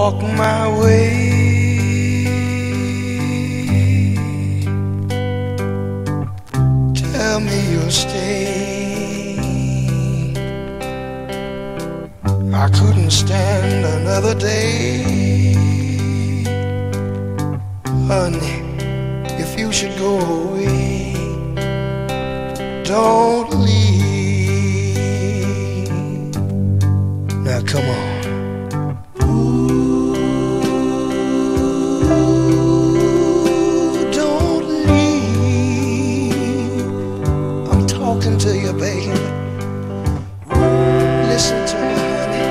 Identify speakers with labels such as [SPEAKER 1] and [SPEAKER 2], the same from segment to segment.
[SPEAKER 1] walk my way. Tell me you'll stay. I couldn't stand another day. Honey, if you should go away, don't leave. Now come on. To you, baby. Listen to me, honey.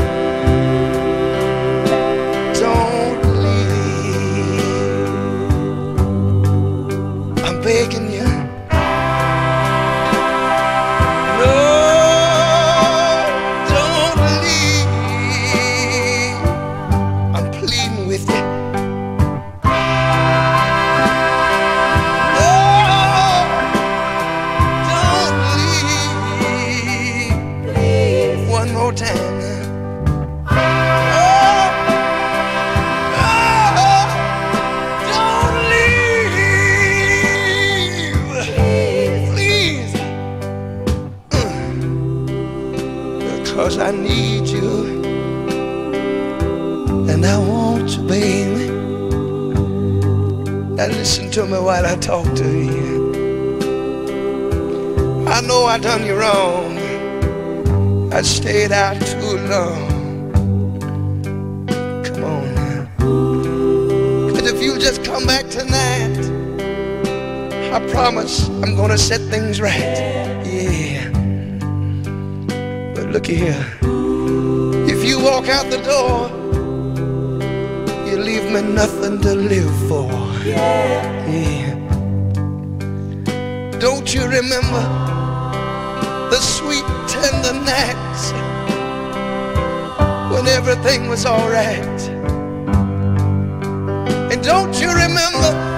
[SPEAKER 1] Don't leave. I'm begging you. No, don't leave. I'm pleading with you. One more time now. Don't leave. Please. Because I need you. And I want you, baby. Now listen to me while I talk to you. I know I done you wrong. I stayed out too long. Come on now. But if you just come back tonight, I promise I'm gonna set things right. Yeah. But look here. If you walk out the door, you leave me nothing to live for. Yeah. Don't you remember the sweet tender nights when everything was all right? And don't you remember